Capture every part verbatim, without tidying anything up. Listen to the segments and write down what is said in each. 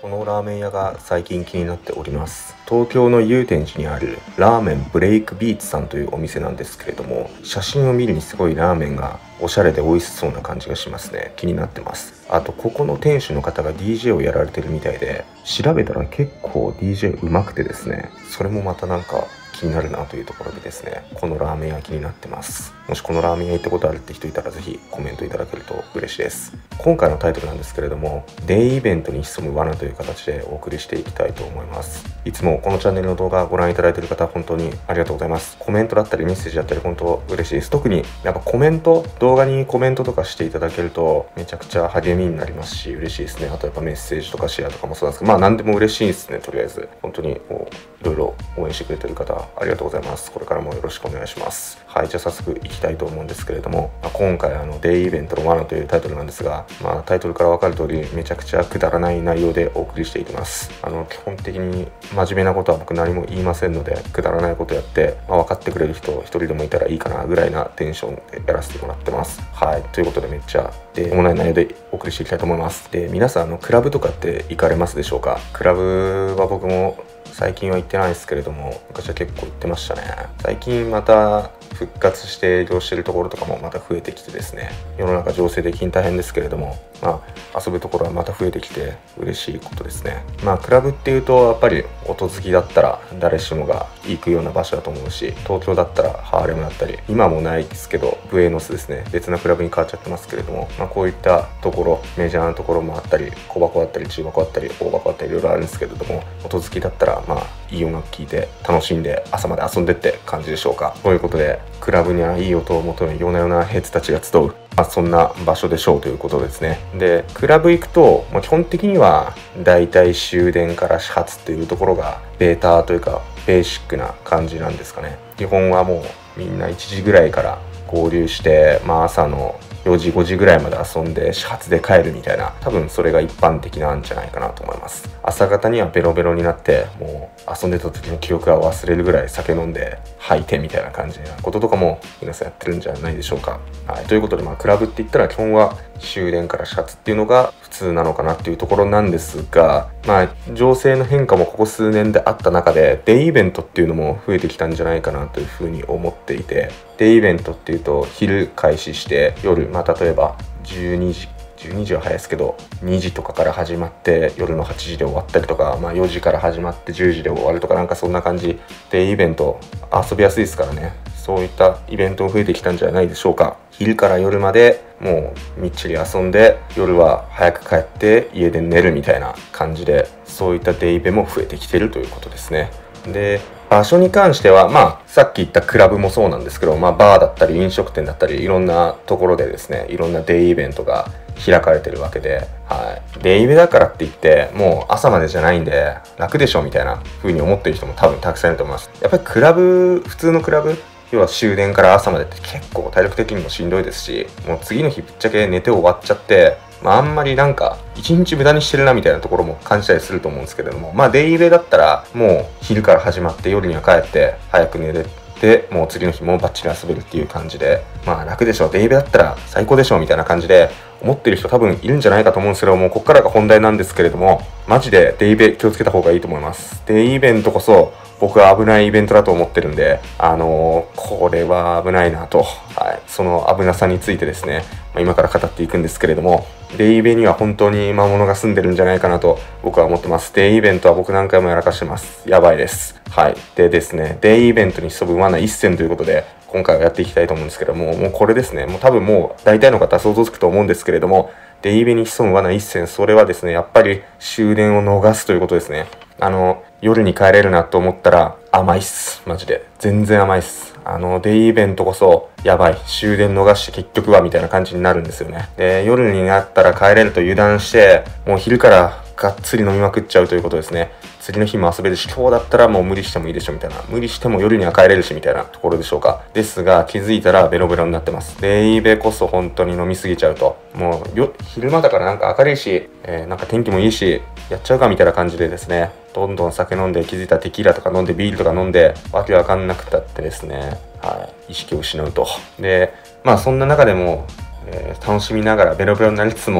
このラーメン屋が最近気になっております。東京の祐天寺にあるラーメンブレイクビーツさんというお店なんですけれども、写真を見るにすごいラーメンがおしゃれで美味しそうな感じがしますね。気になってます。あとここの店主の方が ディージェー をやられてるみたいで、調べたら結構 ディージェー 上手くてですね、それもまたなんか気になるなというところでですね、このラーメン屋気になってます。もしこのラーメン屋行ったことあるって人いたらぜひコメントいただけると嬉しいです。今回のタイトルなんですけれども、デイイベントに潜む罠という形でお送りしていきたいと思います。いつもこのチャンネルの動画ご覧いただいている方本当にありがとうございます。コメントだったりメッセージだったり本当嬉しいです。特にやっぱコメント、動画にコメントとかしていただけるとめちゃくちゃ励みになりますし嬉しいですね。あとやっぱメッセージとかシェアとかもそうなんですけど、まあ何でも嬉しいですね。とりあえず本当にもういろいろ応援してくれてる方ありがとうございます。これからもよろしくお願いします。はい、じゃあ早速いきたいと思うんですけれども、まあ、今回あのデイイベントの罠というタイトルなんですが、まあタイトルから分かる通りめちゃくちゃくだらない内容でお送りしていきます。あの基本的に真面目なことは僕何も言いませんので、くだらないことやって、まあ、分かってくれる人一人でもいたらいいかなぐらいなテンションでやらせてもらってます。はい、ということでめっちゃでもない内容でお送りしていきたいと思います。で、皆さんあのクラブとかって行かれますでしょうか？クラブは僕も最近は行ってないですけれども、昔は結構行ってましたね。最近また復活して営業してるところとかもまた増えてきてですね、世の中情勢的に大変ですけれども、まあ遊ぶところはまた増えてきて嬉しいことですね。まあクラブっていうとやっぱり音好きだったら誰しもが行くような場所だと思うし、東京だったらハーレムだったり、今もないですけどブエノスですね、別なクラブに変わっちゃってますけれども、まあこういったところ、メジャーなところもあったり、小箱だったり中箱だったり大箱だったりいろいろあるんですけれども、音好きだったらまあいい音楽聴いて楽しんで朝まで遊んでって感じでしょうか。ということでクラブにはいい音を求め夜な夜なヘッズたちが集う、まあ、そんな場所でしょうということですね。でクラブ行くと、まあ、基本的にはだいたい終電から始発っていうところがベータというかベーシックな感じなんですかね。基本はもうみんないちじぐらいから合流して、まあ、朝のよじごじぐらいまで遊んで始発で帰るみたいな、多分それが一般的なんじゃないかなと思います。朝方にはベロベロになってもう遊んでた時の記憶が忘れるぐらい酒飲んで吐いてみたいな感じなこととかも皆さんやってるんじゃないでしょうか。はい、ということでまあクラブって言ったら基本は終電から始発っていうのが普通なのかなっていうところなんですが、まあ情勢の変化もここ数年であった中でデイイベントっていうのも増えてきたんじゃないかなというふうに思っていて、デイイベントっていうと昼開始して夜、まあ例えばじゅうにじじゅうにじは早いですけどにじとかから始まって夜のはちじで終わったりとか、まあ、よじから始まってじゅうじで終わるとか、なんかそんな感じでイベント遊びやすいですからね。そういったイベントも増えてきたんじゃないでしょうか。昼から夜までもうみっちり遊んで夜は早く帰って家で寝るみたいな感じで、そういったデイベも増えてきてるということですね。で場所に関しては、まあさっき言ったクラブもそうなんですけど、まあバーだったり飲食店だったりいろんなところでですね、いろんなデイイベントが開かれてるわけで、はい、デイイベだからって言ってもう朝までじゃないんで楽でしょみたいな風に思ってる人も多分たくさんいると思います。やっぱりクラブ、普通のクラブ、要は終電から朝までって結構体力的にもしんどいですし、もう次の日ぶっちゃけ寝て終わっちゃって、まああんまりなんか一日無駄にしてるなみたいなところも感じたりすると思うんですけれども、まあデイイベだったらもう昼から始まって夜には帰って早く寝れて、もう次の日もバッチリ遊べるっていう感じで、まあ楽でしょ、デイイベだったら最高でしょみたいな感じで思ってる人多分いるんじゃないかと思うんですけども、ここからが本題なんですけれども、マジでデイイベ気をつけた方がいいと思います。デイイベントこそ僕は危ないイベントだと思ってるんで、あのー、これは危ないなと、はい、その危なさについてですね、まあ、今から語っていくんですけれども、デイイベには本当に魔物が住んでるんじゃないかなと僕は思ってます。デイイベントは僕何回もやらかしてます。やばいです。はい。でですね、デイイベントに潜む罠一選ということで、今回はやっていきたいと思うんですけども、もうこれですね、もう多分もう大体の方は想像つくと思うんですけれども、デイイベに潜む罠一選、それはですね、やっぱり終電を逃すということですね。あの、夜に帰れるなと思ったら甘いっす。マジで。全然甘いっす。あの、デイイベントこそやばい。終電逃して結局はみたいな感じになるんですよね。で、夜になったら帰れると油断して、もう昼からがっつり飲みまくっちゃうということですね。次の日も遊べるし、今日だったらもう無理してもいいでしょみたいな。無理しても夜には帰れるしみたいなところでしょうか。ですが、気づいたらベロベロになってます。デイイベこそ本当に飲みすぎちゃうと。もうよ、昼間だからなんか明るいし、えー、なんか天気もいいし、やっちゃうかみたいな感じでですね、どんどん酒飲んで、気づいたらテキーラとか飲んでビールとか飲んで、わけわかんなくたってですね、はい、意識を失うと。で、まあそんな中でも、えー、楽しみながらベロベロになりつつも、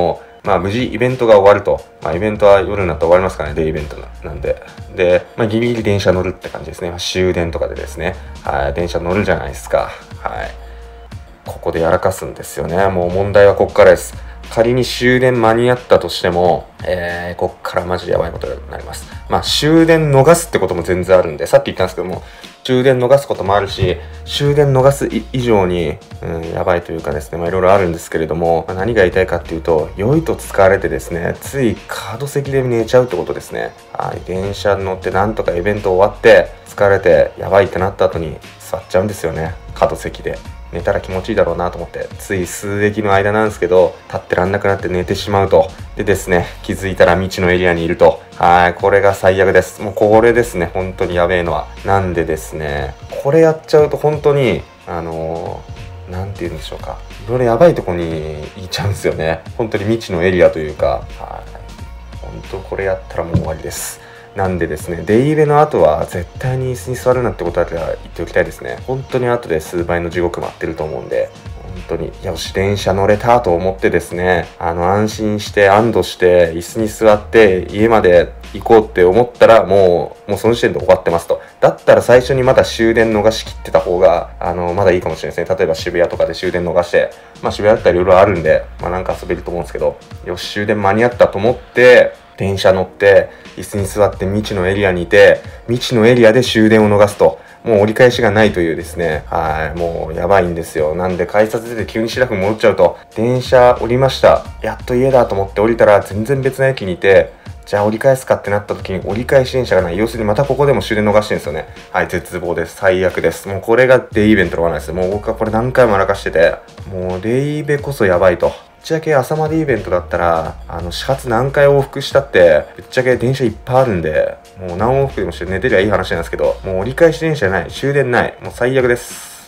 まあ無事イベントが終わると。まあイベントは夜になって終わりますからね、デイイベントなんで。で、まあギリギリ電車乗るって感じですね。まあ、終電とかでですね。はい、電車乗るじゃないですか。はい。ここでやらかすんですよね。もう問題はこっからです。仮に終電間に合ったとしても、えー、こっからマジでやばいことになります。まあ終電逃すってことも全然あるんで、さっき言ったんですけども、終電逃すこともあるし、終電逃す以上に、うん、やばいというかですね、まあいろいろあるんですけれども、まあ、何が言いたいかっていうと、酔いと疲れてですね、ついカード席で寝ちゃうってことですね。はい、電車に乗ってなんとかイベント終わって、疲れてやばいってなった後に座っちゃうんですよね、カード席で。寝たら気持ちいいだろうなと思って、つい数駅の間なんですけど、立ってらんなくなって寝てしまうと。でですね、気づいたら未知のエリアにいると。はい、これが最悪です。もうこれですね、本当にやべえのは。なんでですね、これやっちゃうと本当に、あのー、なんて言うんでしょうか。いろいろやばいとこに行っちゃうんですよね。本当に未知のエリアというか、はい、本当これやったらもう終わりです。なんでですね、デイイベの後は絶対に椅子に座るなってことだけは言っておきたいですね。本当に後で数倍の地獄待ってると思うんで、本当に、よし、電車乗れたと思ってですね、あの、安心して安堵して椅子に座って家まで行こうって思ったら、もう、もうその時点で終わってますと。だったら最初にまだ終電逃し切ってた方が、あの、まだいいかもしれないですね。例えば渋谷とかで終電逃して、まあ渋谷だったらいろいろあるんで、まあなんか遊べると思うんですけど、よし、終電間に合ったと思って、電車乗って椅子に座って未知のエリアにいて、未知のエリアで終電を逃すと、もう折り返しがないというですね、はい、もうやばいんですよ。なんで改札出て急にシラフに戻っちゃうと、電車降りました、やっと家だと思って降りたら全然別な駅にいて、じゃあ折り返すかってなった時に折り返し電車がない。要するにまたここでも終電逃してるんですよね。はい、絶望です。最悪です。もうこれがデイイベントの罠です。もう僕はこれ何回も荒かしてて、もうデイイベこそやばいと。ぶっちゃけ朝までイベントだったら、あの、始発何回往復したって、ぶっちゃけ電車いっぱいあるんで、もう何往復でもして寝てりゃいい話なんですけど、もう折り返し電車ない、終電ない、もう最悪です。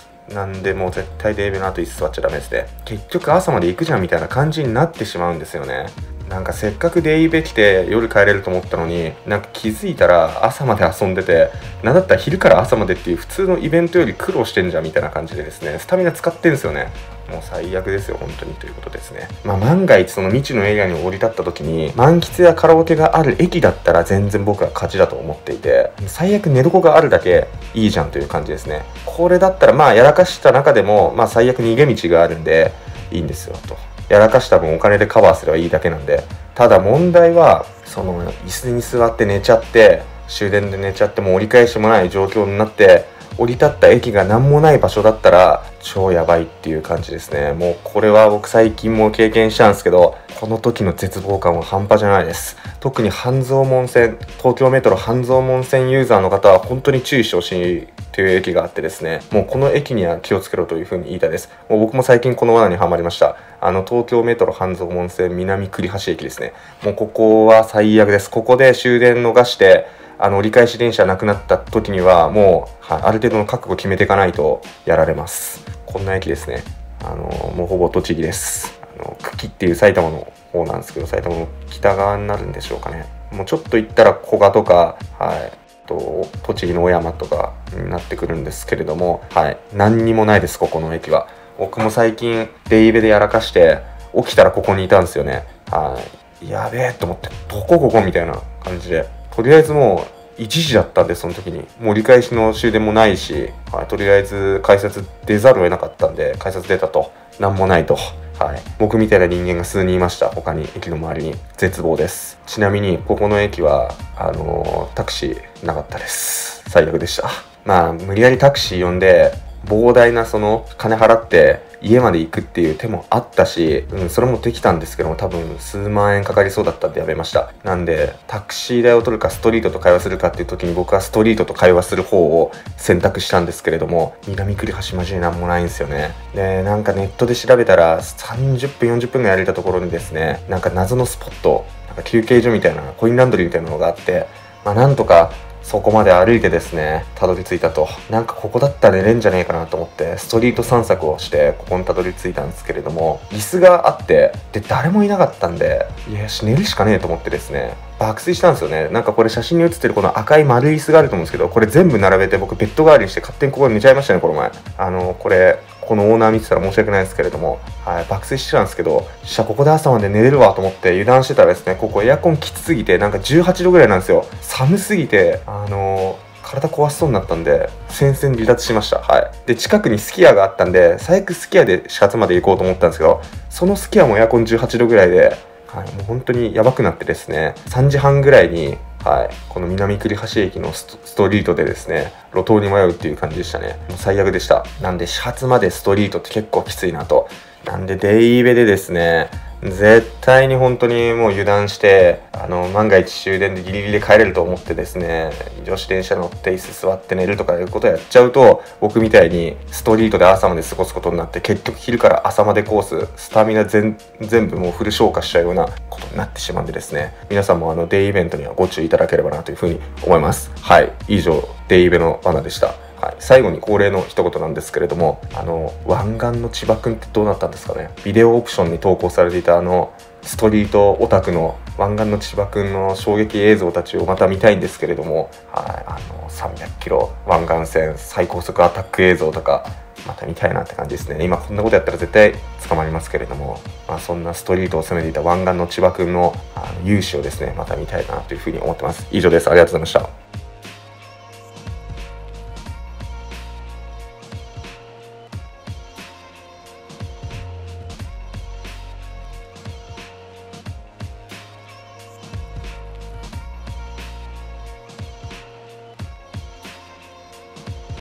なんでもう絶対デイイベの後椅子座っちゃダメですね。結局朝まで行くじゃんみたいな感じになってしまうんですよね。なんかせっかくデイイベ来て夜帰れると思ったのに、なんか気づいたら朝まで遊んでて、なんだったら昼から朝までっていう普通のイベントより苦労してんじゃんみたいな感じでですね、スタミナ使ってんですよね。もう最悪ですよ本当にということですね。まあ万が一その未知のエリアに降り立った時に満喫やカラオケがある駅だったら全然僕は勝ちだと思っていて、最悪寝床があるだけいいじゃんという感じですね。これだったらまあやらかした中でもまあ最悪逃げ道があるんでいいんですよと。やらかした分お金でカバーすればいいだけなんで。ただ問題はその椅子に座って寝ちゃって終電で寝ちゃっても折り返しもない状況になって、降り立った駅が何もない場所だったら超やばいっていう感じですね。もうこれは僕最近も経験したんですけど、この時の絶望感は半端じゃないです。特に半蔵門線、東京メトロ半蔵門線ユーザーの方は本当に注意してほしいという駅があってですね、もうこの駅には気をつけろというふうに言いたいです。もう僕も最近この罠にはまりました。あの東京メトロ半蔵門線南栗橋駅ですね。もうここは最悪です。ここで終電逃してあの折り返し電車なくなった時にはもう、はい、ある程度の覚悟決めていかないとやられます。こんな駅ですね。あのもうほぼ栃木です。あの久喜っていう埼玉の方なんですけど、埼玉の北側になるんでしょうかね。もうちょっと行ったら古賀とか、はい、と栃木の小山とかになってくるんですけれども、はい、何にもないですここの駅は。僕も最近デイイベでやらかして起きたらここにいたんですよね。はい、やべえと思って、どこここみたいな感じで。とりあえずもういちじだったんで、その時にもう折り返しの終電もないし、はい、とりあえず改札出ざるを得なかったんで改札出たと、なんもないと、はい、僕みたいな人間が数人いました。他に駅の周りに。絶望です。ちなみにここの駅はあのー、タクシーなかったです。最悪でした。まあ無理やりタクシー呼んで膨大なその金払って家まで行くっていう手もあったし、うん、それもできたんですけども、多分数万円かかりそうだったんでやめました。なんでタクシー代を取るかストリートと会話するかっていう時に僕はストリートと会話する方を選択したんですけれども、南栗橋マジでなんもないんですよね。でなんかネットで調べたらさんじゅっぷんよんじゅっぷんぐらい歩いたところにですね、なんか謎のスポット、なんか休憩所みたいなコインランドリーみたいなのがあって、まあなんとかそこまで歩いてですね、たどり着いたと。なんかここだったら寝れんじゃねえかなと思って、ストリート散策をして、ここにたどり着いたんですけれども、椅子があって、で、誰もいなかったんで、いや、寝るしかねえと思ってですね、爆睡したんですよね。なんかこれ写真に写ってるこの赤い丸い椅子があると思うんですけど、これ全部並べて僕ベッド代わりにして勝手にここに寝ちゃいましたね、この前。あの、これ、 このオーナー見てたら申し訳ないですけれども、はい、爆睡してたんですけど、しゃここで朝まで寝れるわと思って油断してたらですね、ここエアコンきつすぎてなんかじゅうはちどぐらいなんですよ。寒すぎてあのー体壊しそうになったんで戦線離脱しました。はい。で近くにすき家があったんで、最悪すき家で始発まで行こうと思ったんですけど、そのすき家もエアコンじゅうはちどぐらいで、はい、もう本当にやばくなってですね、さんじはんぐらいに、はい、この南栗橋駅のス ト, ストリートでですね、路頭に迷うっていう感じでしたね。もう最悪でした。なんで始発までストリートって結構きついなと。なんでデイイベでですね、絶対に本当にもう油断して、あの万が一終電でギリギリで帰れると思ってですね、女子電車乗って椅子座って寝るとかいうことをやっちゃうと、僕みたいにストリートで朝まで過ごすことになって、結局昼から朝までコーススタミナ全全部もうフル消化しちゃうようなことになってしまうんでですね、皆さんもあのデイイベントにはご注意いただければなというふうに思います。はい、以上デイイベの罠でした。はい、最後に恒例の一言なんですけれども、あの湾岸の千葉くんってどうなったんですかね。ビデオオプションに投稿されていたあのストリートオタクの湾岸の千葉くんの衝撃映像たちをまた見たいんですけれども、はい、あのさんびゃくキロ湾岸線最高速アタック映像とかまた見たいなって感じですね。今こんなことやったら絶対捕まりますけれども、まあ、そんなストリートを攻めていた湾岸の千葉くんのあの勇姿をですね、また見たいなというふうに思ってます。以上です。ありがとうございました。